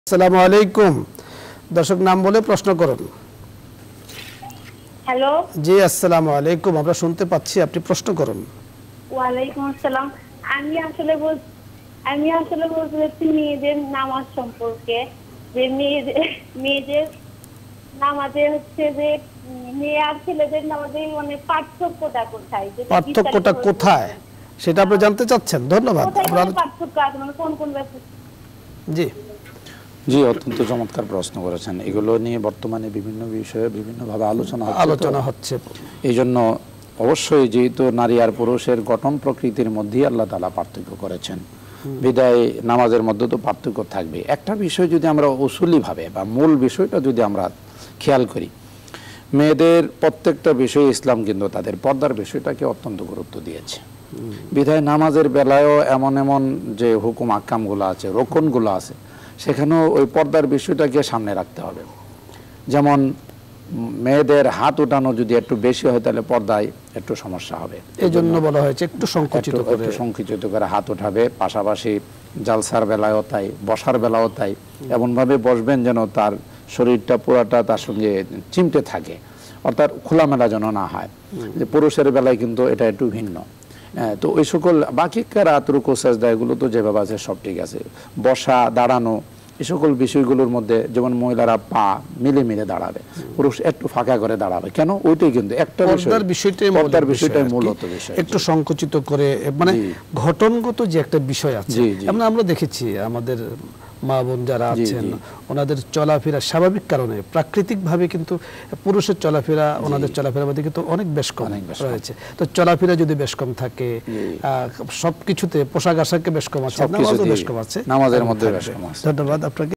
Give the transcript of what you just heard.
আসসালামু আলাইকুম। দর্শক নাম বলে প্রশ্ন করুন। হ্যালো, জি আসসালামু আলাইকুম, আমরা শুনতে পাচ্ছি, আপনি প্রশ্ন করুন। ওয়ালাইকুম আসসালাম। আমি আসলে বলতে চাচ্ছি মেয়েদের নামাজ সম্পর্কে, যে মেয়েদের নামাজে হচ্ছে যে মেয়ে আর ছেলেদের নামাজে মানে পার্থক্যটা কোথায়, পার্থক্যটা কোথায় সেটা আপনি জানতে চাচ্ছেন? ধন্যবাদ। আমরা পার্থক্য আছে মানে কোন কোন ব্যাপার? জি জি, অত্যন্ত চমৎকার প্রশ্ন করেছেন। এগুলো নিয়ে বর্তমানে বিভিন্ন বিষয়ে বিভিন্নভাবে আলোচনা হচ্ছে। এই জন্য অবশ্যই যেহেতু নারী আর পুরুষের গঠন প্রকৃতির মধ্যেই আল্লাহ তাআলা পার্থক্য করেছেন, বিদায় নামাজের মধ্যে তো পার্থক্য থাকবে। একটা বিষয় যদি আমরা উসুলিভাবে বা মূল বিষয়টা যদি আমরা খেয়াল করি, মেয়েদের প্রত্যেকটা বিষয়ে ইসলাম কিন্তু তাদের পর্দার বিষয়টাকে অত্যন্ত গুরুত্ব দিয়েছে। বিদায় নামাজের বেলায়ও এমন এমন যে হুকুম আহকামগুলো আছে, রক্ষণগুলো আছে, সেখানেও ওই পর্দার বিষয়টাকে সামনে রাখতে হবে। যেমন মেয়েদের হাত উঠানো যদি একটু বেশি হয় তাহলে পর্দায় একটু সমস্যা হবে, এই জন্য বলা হয়েছে একটু সংকুচিত করে হাত উঠাবে। পাশাপাশি জালসার বেলায়ও তাই, বসার বেলাও তাই, এমনভাবে বসবেন যেন তার শরীরটা পুরাটা তার সঙ্গে চিমটে থাকে, অর্থাৎ খোলামেলা যেন না হয়। যে পুরুষের বেলায় কিন্তু এটা একটু ভিন্ন। তো ওই সকল বাকি কারাত, রুকু, সাজদা এগুলো তো যেভাবে আছে সব ঠিক আছে। বসা, দাঁড়ানো, এই সকল বিষয়গুলোর মধ্যে যেমন মহিলারা পা মিলে মিলে দাঁড়াবে, পুরুষ একটু ফাঁকা করে দাঁড়াবে। কেন? ওইটাই কিন্তু একটা বিষয়টাই মূলত বিষয়, একটু সংকুচিত করে, মানে ঘটনগত যে একটা বিষয় আছে। আমরা দেখেছি আমাদের মা বোন যারা আছেন, ওনাদের চলাফেরা স্বাভাবিক কারণে প্রাকৃতিক ভাবে কিন্তু পুরুষের চলাফেরা ওনাদের চলাফেরার মধ্যে কিন্তু অনেক বেশ কম রয়েছে। তো চলাফেরা যদি বেশ কম থাকে, সবকিছুতে পোশাক আশাকে বেশ কম আছে, নামাজও বেশ কম আছে, নামাজের মধ্যে বেশ কম আছে। ধন্যবাদ আপনাকে।